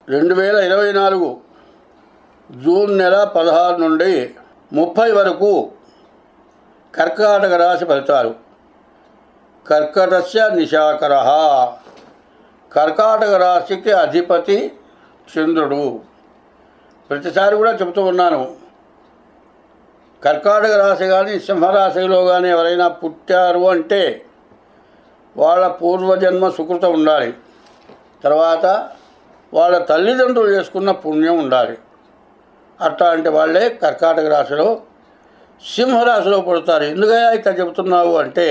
2024 June నెల 16 నుండి 30 వరకు కర్కాటక రాశి ఫలితాలు. కర్కటస్య నిశాకరః. కర్కాటక రాశికి అధిపతి చంద్రుడు. ప్రతిసారి కూడా చెబుతూ ఉన్నాను, కర్కాటక రాశి కానీ సింహరాశిలో కానీ ఎవరైనా పుట్టారు అంటే వాళ్ళ పూర్వజన్మ సుకృతం ఉండాలి, తర్వాత వాళ్ళ తల్లిదండ్రులు చేసుకున్న పుణ్యం ఉండాలి. అట్లాంటి వాళ్ళే కర్కాటక రాశిలో సింహరాశిలో పుడతారు. ఎందుకయ్యా ఇట్లా చెబుతున్నావు అంటే,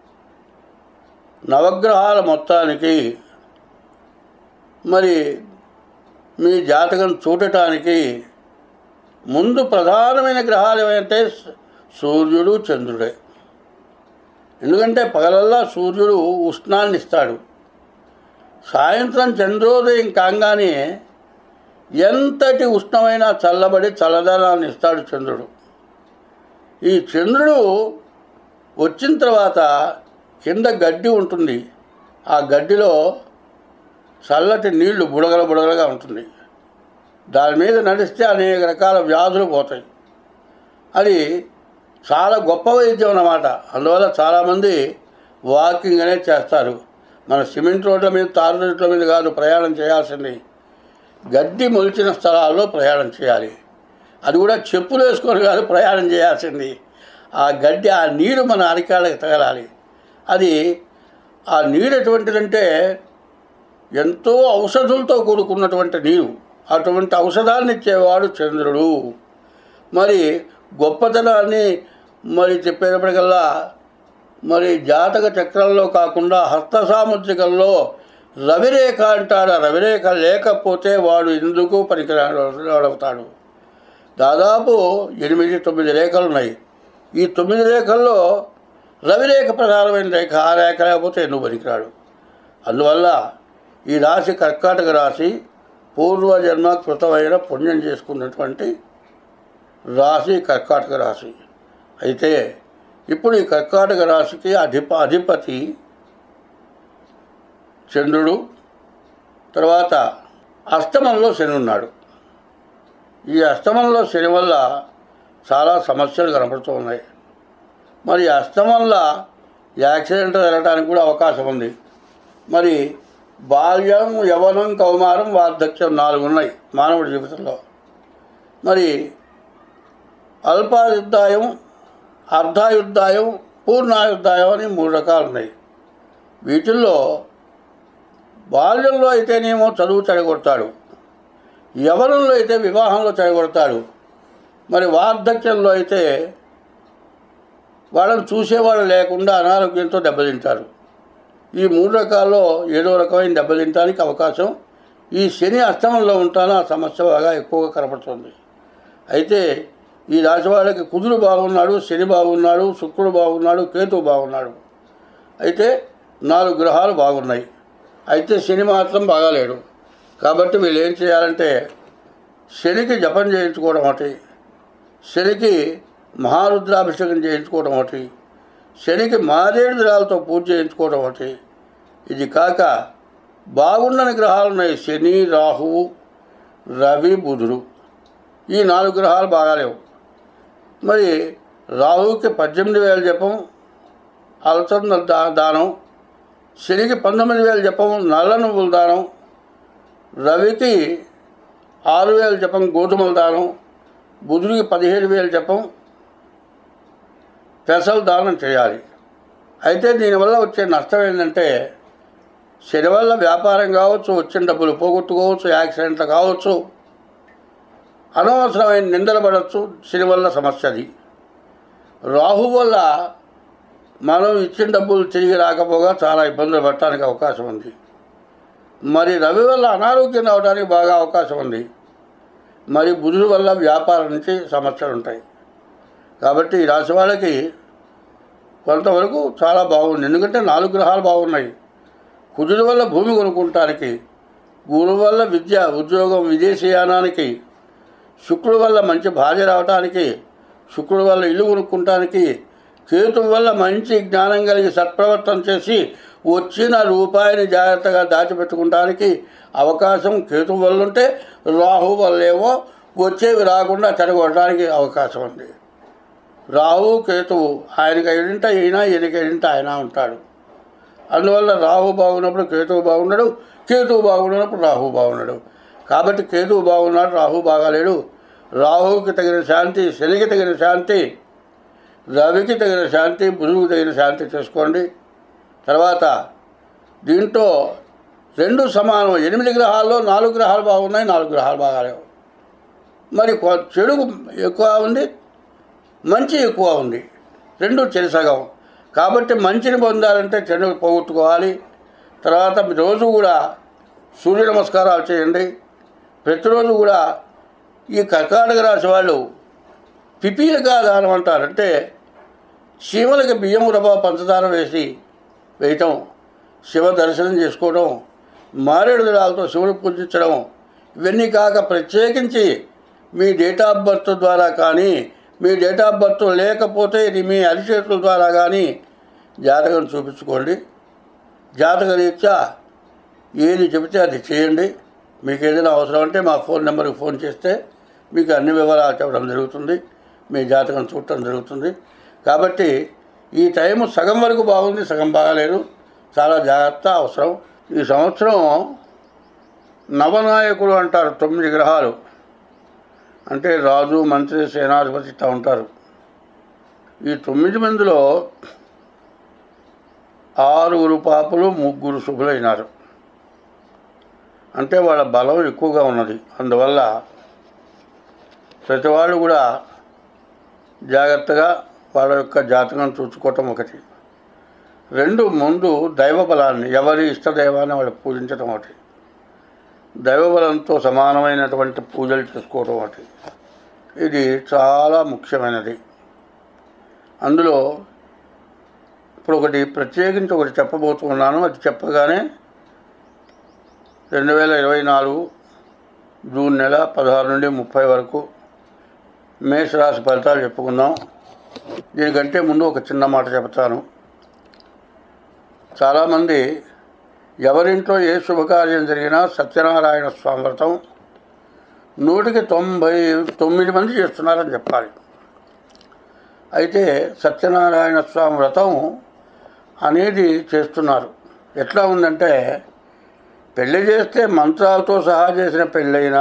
నవగ్రహాల మొత్తానికి మరి మీ జాతకం చూడటానికి ముందు ప్రధానమైన గ్రహాలు ఏమంటే సూర్యుడు, చంద్రుడే. ఎందుకంటే పగలల్లా సూర్యుడు ఉష్ణాన్ని ఇస్తాడు, సాయంత్రం చంద్రోదయం కాగానే ఎంతటి ఉష్ణమైన చల్లబడి చల్లదనాన్ని ఇస్తాడు చంద్రుడు. ఈ చంద్రుడు వచ్చిన తర్వాత కింద గడ్డి ఉంటుంది, ఆ గడ్డిలో చల్లటి నీళ్లు బుడగలుగా ఉంటుంది. దాని మీద నడిస్తే అనేక రకాల వ్యాధులు పోతాయి. అది చాలా గొప్ప వైద్యం అన్నమాట. అందువల్ల చాలామంది వాకింగ్ అనేది చేస్తారు. మన సిమెంట్ రోడ్ల మీద, తారు రోడ్ల మీద కాదు ప్రయాణం చేయాల్సింది, గడ్డి మొలిచిన స్థలాల్లో ప్రయాణం చేయాలి. అది కూడా చెప్పులు వేసుకొని కాదు ప్రయాణం చేయాల్సింది. ఆ గడ్డి, ఆ నీరు మన అరికాళ్ళకి తగలాలి. అది ఆ నీరు ఎటువంటిదంటే ఎంతో ఔషధులతో కూడుకున్నటువంటి నీరు. అటువంటి ఔషధాన్ని ఇచ్చేవాడు చంద్రుడు. మరి గొప్పతనాన్ని మరి చెప్పేటప్పటికల్లా మరి జాతక చక్రంలో కాకుండా హస్త సాముద్రికంలో రవిరేఖ అంటాడు. రవిరేఖ లేకపోతే వాడు ఎందుకు పనికిరాడవుతాడు. దాదాపు 8-9 రేఖలు ఉన్నాయి. ఈ 9 రేఖల్లో రవిరేఖ ప్రధానమైన రేఖ. ఆ రేఖ లేకపోతే ఎందుకు పనికిరాడు. అందువల్ల ఈ రాశి కర్కాటక రాశి పూర్వజన్మ కృతమైన పుణ్యం చేసుకున్నటువంటి రాశి కర్కాటక రాశి. అయితే ఇప్పుడు ఈ కర్కాటక రాశికి అధిపతి చంద్రుడు, తర్వాత అష్టమంలో శని ఉన్నాడు. ఈ అష్టమంలో శని వల్ల చాలా సమస్యలు కనపడుతూ ఉన్నాయి. మరి అష్టమంలో యాక్సిడెంట్ జరగడానికి కూడా అవకాశం ఉంది. మరి బాల్యం, యవనం, కౌమారం, వార్ధక్యం 4 ఉన్నాయి మానవుడి జీవితంలో. మరి అల్పాయుర్దాయం, అర్ధాయుర్దాయం, పూర్ణాయుర్దాయం అని 3 రకాలు ఉన్నాయి. వీటిల్లో బాల్యంలో అయితేనేమో చదువు చెడగొడతాడు, యవనంలో అయితే వివాహంలో చెడగొడతాడు, మరి వార్ధక్యంలో అయితే వాళ్ళని చూసేవాళ్ళు లేకుండా అనారోగ్యంతో దెబ్బతింటారు. ఈ 3 రకాల్లో ఏదో రకమైన దెబ్బతింటానికి అవకాశం ఈ శని అష్టమంలో ఉంటానో ఆ సమస్య బాగా ఎక్కువగా కనపడుతుంది. అయితే ఈ రాశి వాళ్ళకి కుజుడు బాగున్నాడు, శని బాగున్నాడు, శుక్రుడు బాగున్నాడు, కేతువు బాగున్నాడు. అయితే 4 గ్రహాలు బాగున్నాయి. అయితే శని మాత్రం బాగాలేడు. కాబట్టి వీళ్ళు ఏం చేయాలంటే శనికి జపం చేయించుకోవడం ఒకటి, శనికి మహారుద్రాభిషేకం చేయించుకోవడం ఒకటి, శనికి మారేడు దళాలతో పూజ చేయించుకోవడం ఒకటి. ఇది కాక బాగుండని గ్రహాలు ఉన్నాయి, శని, రాహువు, రవి, బుధుడు. ఈ 4 గ్రహాలు బాగాలేవు. మరి రాహువుకి 18,000 జపం అలసంద దానం, శనికి 19,000 జపం నల్ల నువ్వుల దానం, రవికి 6,000 జపం గోధుమల దానం, బుధుడికి 15,000 జపం పెసలు దానం చేయాలి. అయితే దీనివల్ల వచ్చే నష్టం ఏంటంటే శని వల్ల వ్యాపారం కావచ్చు, వచ్చిన డబ్బులు పోగొట్టుకోవచ్చు, యాక్సిడెంట్లు కావచ్చు, అనవసరమైన నిందలు పడవచ్చు. శని వల్ల సమస్య అది. రాహు వల్ల మనం ఇచ్చిన డబ్బులు తిరిగి రాకపోగా చాలా ఇబ్బందులు పడటానికి అవకాశం ఉంది. మరి రవి వల్ల అనారోగ్యం రావడానికి బాగా అవకాశం ఉంది. మరి బుధుడు వల్ల వ్యాపారం నుంచి సమస్యలు ఉంటాయి. కాబట్టి ఈ రాశి వాళ్ళకి కొంతవరకు చాలా బాగుంది. ఎందుకంటే 4 గ్రహాలు బాగున్నాయి. కుజుడు వల్ల భూమి కొనుక్కుంటానికి, గురువు వల్ల విద్య, ఉద్యోగం, విదేశీయానానికి, శుక్రుడు వల్ల మంచి భార్య రావడానికి, శుక్రుడు వల్ల ఇల్లు కొనుక్కుంటానికి, కేతువు వల్ల మంచి జ్ఞానం కలిగి సత్ప్రవర్తన చేసి వచ్చిన రూపాయిని జాగ్రత్తగా దాచిపెట్టుకోవడానికి అవకాశం కేతువు వల్ల ఉంటే, రాహు వల్లేమో వచ్చేవి రాకుండా చెడగొట్టడానికి అవకాశం ఉంది. రాహు కేతువు ఆయనకి ఎడింట ఈయన, ఈయనకి ఎడింట ఆయన ఉంటాడు. అందువల్ల రాహు బాగున్నప్పుడు కేతువు బాగున్నాడు, కేతువు బాగున్నప్పుడు రాహు బాగున్నాడు. కాబట్టి కేతువు బాగున్నాడు, రాహు బాగాలేడు. రాహువుకి తగిన శాంతి, శనికి తగిన శాంతి, రవికి తగిన శాంతి, బుధువుకి తగిన శాంతి చేసుకోండి. తర్వాత దీంట్లో 2 సమానం. 8 గ్రహాల్లో 4 గ్రహాలు బాగున్నాయి, 4 గ్రహాలు బాగాలేవు. మరి చెడు ఎక్కువ ఉంది, మంచి ఎక్కువ ఉంది, 2 చెరిసగం. కాబట్టి మంచిని పొందాలంటే చెడు పోగొట్టుకోవాలి. తర్వాత రోజు కూడా సూర్య నమస్కారాలు చేయండి. ప్రతిరోజు కూడా ఈ కర్కాటక రాశి వాళ్ళు పిపీలికా దానం అంటారు. అంటే చీమలకి బియ్యం రవ్వ పంచదార వేయటం, శివ దర్శనం చేసుకోవడం, మారేడు దళాలతో శివుని పూజించడం, ఇవన్నీ కాక ప్రత్యేకించి మీ డేట్ ఆఫ్ బర్త్ ద్వారా కానీ, మీ డేట్ ఆఫ్ బర్త్ లేకపోతే ఇది మీ అరిచేతుల ద్వారా కానీ జాతకం చూపించుకోండి. జాతక రీత్యా ఏది చెబితే అది చేయండి. మీకు ఏదైనా అవసరం అంటే మా ఫోన్ నెంబర్కి ఫోన్ చేస్తే మీకు అన్ని వివరాలు చెప్పడం జరుగుతుంది, మీ జాతకం చూడటం జరుగుతుంది. కాబట్టి ఈ టైము సగం వరకు బాగుంది, సగం బాగాలేదు. చాలా జాగ్రత్త అవసరం. ఈ సంవత్సరం నవనాయకులు అంటారు. 9 గ్రహాలు అంటే రాజు, మంత్రి, సేనాధిపతి ఇట్లా ఉంటారు. ఈ 9 మందిలో 6 పాపులు, 3 శుభులైనారు. అంటే వాళ్ళ బలం ఎక్కువగా ఉన్నది. అందువల్ల ప్రతి వాళ్ళు కూడా జాగ్రత్తగా వాళ్ళ యొక్క జాతకం చూసుకోవటం ఒకటి. 2 ముందు దైవ బలాన్ని, ఎవరి ఇష్టదైవాన్ని వాళ్ళు పూజించడం ఒకటి. దైవబలంతో సమానమైనటువంటి పూజలు చేసుకోవటం ఒకటి. ఇది చాలా ముఖ్యమైనది. అందులో ఇప్పుడు ఒకటి ప్రత్యేకించి ఒకటి చెప్పబోతున్నాను. అది చెప్పగానే 2024 జూన్ నెల 16 నుండి 30 వరకు మేషరాశి ఫలితాలు చెప్పుకుందాం. దీనికంటే ముందు ఒక చిన్న మాట చెప్తాను. చాలామంది ఎవరింట్లో ఏ శుభకార్యం జరిగినా సత్యనారాయణ స్వామి వ్రతం 100కి 99 మంది చేస్తున్నారని చెప్పాలి. అయితే సత్యనారాయణ స్వామి వ్రతం అనేది చేస్తున్నారు. ఎట్లా ఉందంటే, పెళ్ళి చేస్తే మంత్రాలతో సహా చేసిన పెళ్ళైనా,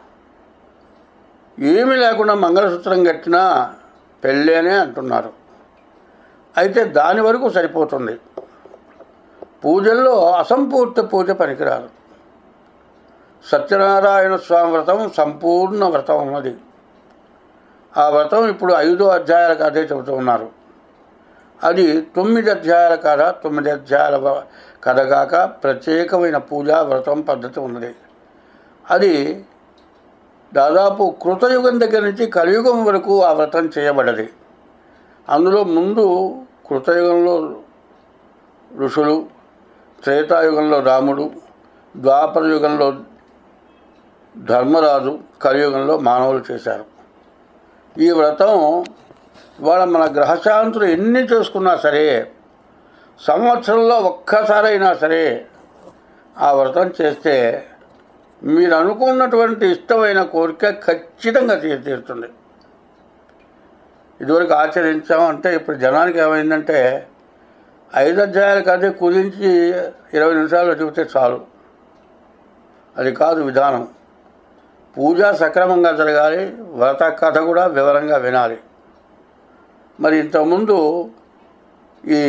ఏమీ లేకుండా మంగళసూత్రం కట్టినా పెళ్ళేనే అంటున్నారు. అయితే దాని వరకు సరిపోతుంది. పూజల్లో అసంపూర్తి పూజ పనికిరాదు. సత్యనారాయణ స్వామి వ్రతం సంపూర్ణ వ్రతం ఉన్నది. ఆ వ్రతం ఇప్పుడు 5 అధ్యాయాల కథే చెబుతూ ఉన్నారు. అది 9 అధ్యాయాల కథ. 9 అధ్యాయాల కథ కాక ప్రత్యేకమైన పూజా వ్రతం పద్ధతి ఉన్నది. అది దాదాపు కృతయుగం దగ్గర నుంచి కలియుగం వరకు ఆ వ్రతం చేయబడ్డది. అందులో ముందు కృతయుగంలో ఋషులు, త్రేతాయుగంలో రాముడు, ద్వాపర యుగంలో ధర్మరాజు, కలియుగంలో మానవులు చేశారు. ఈ వ్రతం ఇవాళ మన గ్రహశాంతులు ఎన్ని చేసుకున్నా సరే, సంవత్సరంలో ఒక్కసారైనా సరే ఆ వ్రతం చేస్తే మీరు అనుకున్నటువంటి ఇష్టమైన కోరిక ఖచ్చితంగా తీరుతుంది. ఇదివరకు ఆచరించామంటే ఇప్పుడు జనానికి ఏమైందంటే 5 అధ్యాయాల కథ కుదించి 20 నిమిషాల్లో చెబితే చాలు. అది కాదు విధానం. పూజ సక్రమంగా జరగాలి, వ్రత కథ కూడా వివరంగా వినాలి. మరి ఇంతకుముందు ఈ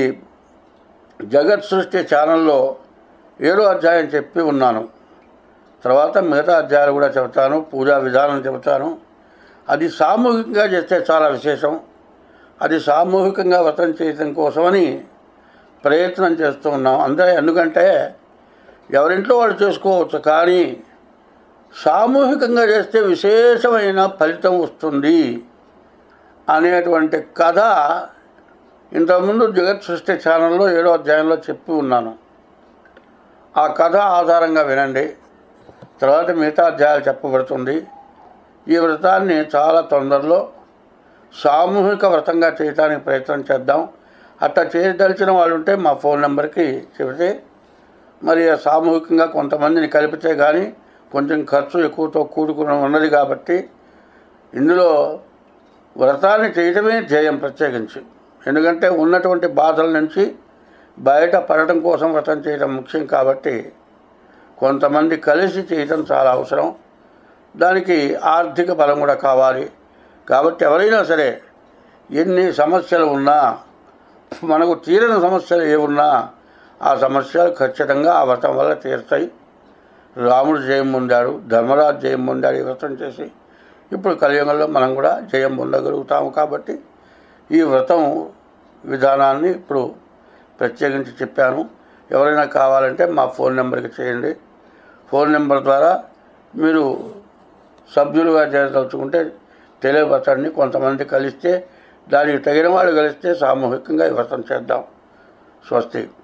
జగత్ సృష్టి ఛానల్లో 7వ అధ్యాయం చెప్పి ఉన్నాను. తర్వాత మిగతా అధ్యాయాలు కూడా చెబుతాను, పూజా విధానం చెబుతాను. అది సామూహికంగా చేస్తే చాలా విశేషం. అది సామూహికంగా వ్రతం చేయడం కోసమని ప్రయత్నం చేస్తూ ఉన్నాం. ఎందుకంటే ఎవరింట్లో వాళ్ళు చేసుకోవచ్చు, కానీ సామూహికంగా చేస్తే విశేషమైన ఫలితం వస్తుంది అనేటువంటి కథ ఇంతకుముందు జగత్ సృష్టి ఛానల్లో 7వ అధ్యాయంలో చెప్పి ఉన్నాను. ఆ కథ ఆధారంగా వినండి. తర్వాత మిగతా అధ్యాయాలు చెప్పబడుతుంది. ఈ వ్రతాన్ని చాలా తొందరలో సామూహిక వ్రతంగా చేయడానికి ప్రయత్నం చేద్దాం. అట్లా చేయదలిచిన వాళ్ళు ఉంటే మా ఫోన్ నెంబర్కి చెబితే మరి సామూహికంగా కొంతమందిని కలిపితే కానీ కొంచెం ఖర్చు ఎక్కువతో కూడుకుని ఉన్నది కాబట్టి ఇందులో వ్రతాన్ని చేయటమే ధ్యేయం ప్రత్యేకించి. ఎందుకంటే ఉన్నటువంటి బాధల నుంచి బయట పడటం కోసం వ్రతం చేయడం ముఖ్యం కాబట్టి కొంతమంది కలిసి చేయటం చాలా అవసరం. దానికి ఆర్థిక బలం కూడా కావాలి. కాబట్టి ఎవరైనా సరే ఎన్ని సమస్యలు ఉన్నా, మనకు తీరని సమస్యలు ఏమున్నా ఆ సమస్యలు ఖచ్చితంగా ఆ వ్రతం వల్ల తీరుతాయి. రాముడు జయం పొందాడు, ధర్మరాజు జయం పొందాడు ఈ వ్రతం చేసి. ఇప్పుడు కలియుగంలో మనం కూడా జయం పొందగలుగుతాము. కాబట్టి ఈ వ్రతం విధానాన్ని ఇప్పుడు ప్రత్యేకించి చెప్పాను. ఎవరైనా కావాలంటే మా ఫోన్ నెంబర్కి చేయండి. ఫోన్ నెంబర్ ద్వారా మీరు సభ్యులుగా చేరదలుచుకుంటే తెలియపరచండి. కొంతమంది కలిస్తే, దానికి తగిన వాళ్ళు కలిస్తే సామూహికంగా ఈ వ్రతం చేద్దాం. స్వస్తి.